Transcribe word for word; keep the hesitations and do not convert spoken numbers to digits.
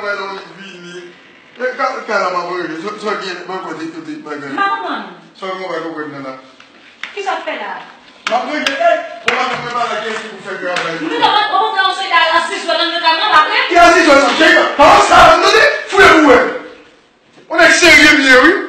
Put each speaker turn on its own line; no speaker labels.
vai dar um vinho. Caramba, vou só aqui, vou fazer tudo isso.
Maman.
Só que eu vou fazer nada.
Que ça fait là?
Mas não é, on va me préparer aqui esse que você quer.
Nous devons on se dar la six voilà nous devons après.
Que a six voilà, chega. Tá, tá, não é? Fui eu. On é sérieux, oui.